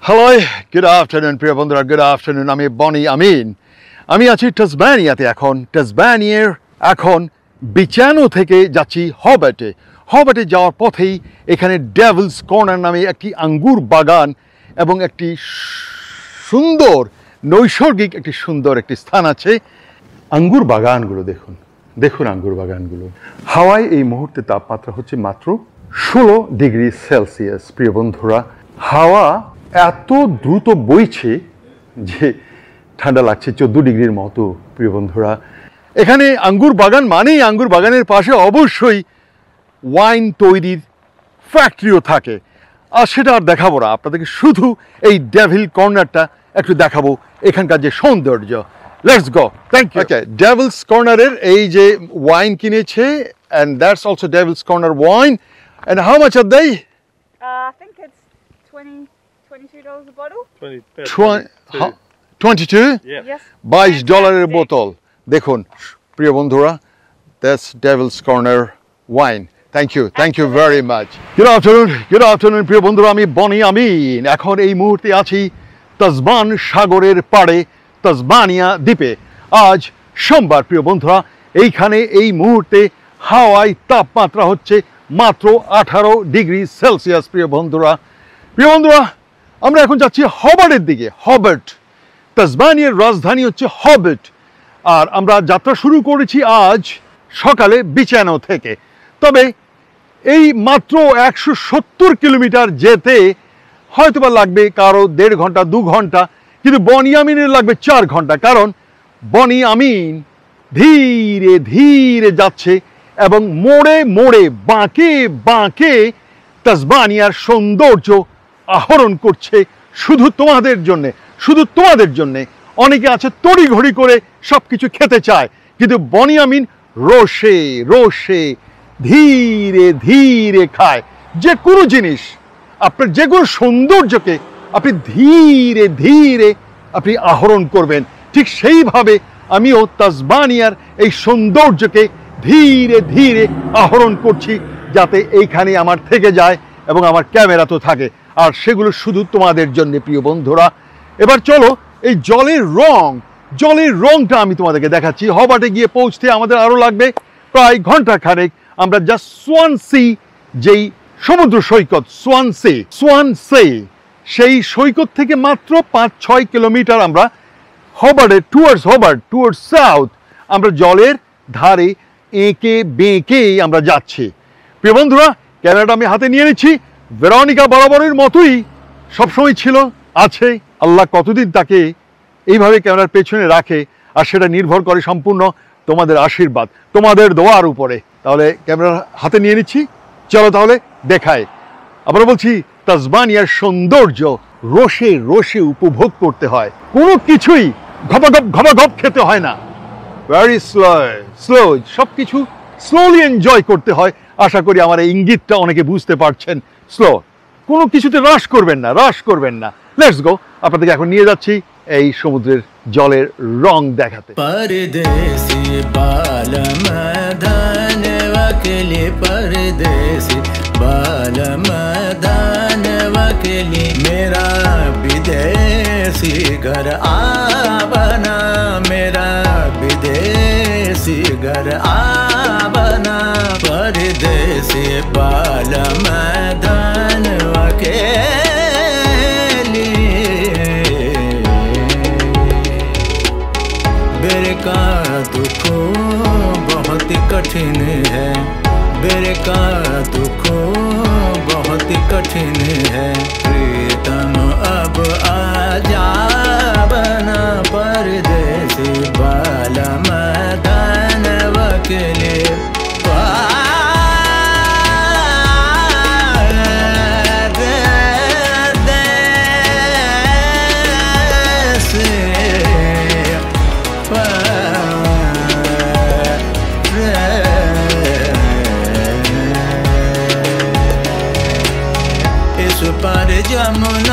Hello, good afternoon প্রিয় বন্ধুরা, good afternoon. আমি বনি আমিন। আমি আছি টাসমানিয়াতে এখন। টাসমানিয়ার এখন বিচানো থেকে যাচ্ছি হবার্টে। হবার্টে যাওয়ার পথেই এখানে ডেভিলস কর্নার নামে একটি আঙ্গুর বাগান এবং একটি সুন্দর নৈসর্গিক একটি স্থান আছে। আঙ্গুর বাগানগুলো দেখুন, দেখুন আঙ্গুর বাগানগুলো। হাওয়ায় এই মুহূর্তে তাপমাত্রা হচ্ছে মাত্র 16 ডিগ্রি সেলসিয়াস। প্রিয় বন্ধুরা, হাওয়া এত দ্রুত বইছে যে ঠান্ডা লাগছে 14 ডিগ্রির মতো। প্রিয় বন্ধুরা, এখানে আঙ্গুর বাগান মানেই আঙ্গুর বাগানের পাশে অবশ্যই ওয়াইন তৈরির ফ্যাক্টরিও থাকে। আর সেটা আর দেখাবো না আপনাদেরকে, শুধু এই ডেভিল কর্নারটা একটু দেখাবো, এখানকার যে সৌন্দর্য। Let's go. Thank you. Okay, Devil's কর্নারের এই যে ওয়াইন কিনেছে, and that's also Devil's Corner wine. And how much are they? I think it's $22 a bottle. 22? Yeah. Yes. $22 বোতল। দেখুন প্রিয় বন্ধুরা, that's Devil's Corner wine. Thank you very much. Good afternoon প্রিয় বন্ধুরা, আমি বনি আমিন। এখন এই মুহূর্তে আছি তাসমান সাগরের পাড়ে, তাসমানিয়া দ্বীপে। আজ সোমবার প্রিয় বন্ধুরা, এইখানে এই মুহূর্তে হাওয়ায় তাপমাত্রা হচ্ছে মাত্র 18 ডিগ্রি সেলসিয়াস। প্রিয় বন্ধুরা, আমরা এখন যাচ্ছি হবার্টের দিকে। হবার্ট, তাসমানিয়ার রাজধানী হচ্ছে হবার্ট। আর আমরা যাত্রা শুরু করেছি আজ সকালে বিচানো থেকে। তবে এই মাত্র 170 কিলোমিটার যেতে হয়তোবা লাগবে কারো 1.5 ঘন্টা 2 ঘন্টা, কিন্তু বনি আমিনের লাগবে 4 ঘন্টা। কারণ বনি আমিন ধীরে ধীরে যাচ্ছে এবং মোড়ে মোড়ে বাঁকে বাঁকে তাসমানিয়ার সৌন্দর্য আহরণ করছে শুধু তোমাদের জন্যে। অনেকে আছে তড়িঘড়ি করে সব কিছু খেতে চায়, কিন্তু বনি আমিন রোষে রোষে ধীরে ধীরে খায়। যে কোনো জিনিস, আপনার যে কোনো সৌন্দর্যকে আপনি ধীরে ধীরে আপনি আহরণ করবেন। ঠিক সেইভাবে আমিও তাসমানিয়ার এই সৌন্দর্যকে ধীরে ধীরে আহরণ করছি, যাতে এইখানে আমার থেকে যায় এবং আমার ক্যামেরা তো থাকে, আর সেগুলো শুধু তোমাদের জন্য। প্রিয় বন্ধুরা, এবার চলো এই জলের রংটা আমি তোমাদেরকে দেখাচ্ছি। হবার্টে গিয়ে পৌঁছতে আমাদের আরও লাগবে প্রায় ঘন্টা খানেক। আমরা জাস্ট সোয়ানসি, যেই সমুদ্র সৈকত সোয়ানসি, সেই সৈকত থেকে মাত্র 5-6 কিলোমিটার আমরা টুয়ার্ডস সাউথ, আমরা জলের ধারে এঁকে বেঁকে আমরা যাচ্ছি। প্রিয় বন্ধুরা, ক্যামেরাটা আমি হাতে নিয়ে নিচ্ছি। ভেরোনিকা বরাবরের মতোই সবসময় ছিল, আছে। আল্লাহ কতদিন তাকে এইভাবে ক্যামেরার পেছনে রাখে, আর সেটা নির্ভর করে সম্পূর্ণ তোমাদের আশীর্বাদ, তোমাদের দোয়ার উপরে। তাহলে ক্যামেরা হাতে নিয়ে নিচ্ছি, চলো তাহলে দেখায়। আবার বলছি, তাসমানিয়ার সৌন্দর্য রসে রসে উপভোগ করতে হয়, কোনো কিছুই ঘপাঘপ খেতে হয় না। ভেরি স্লো, সব কিছু স্লোলি এনজয় করতে হয়। আশা করি আমার এই ইঙ্গিতটা অনেকে বুঝতে পারছেন। স্লো, কোনো কিছুতে রাশ করবেন না। লেটস গো, আপনাদেরকে এখন নিয়ে যাচ্ছি এই সমুদ্রের জলের রং দেখাতে। परदेसी बालमदान वकली, परदेसी बालमदान वकली, मेरा विदेशी घर आबना, मेरा विदेशी घर आबना, परदेसी बालमदान वकली। बेरे का दुख बहुत कठिन है, बेरे का दुख बहुत कठिन है, प्रीतम अब आ जाबना, परदेसी बालमदान वकली। यमुना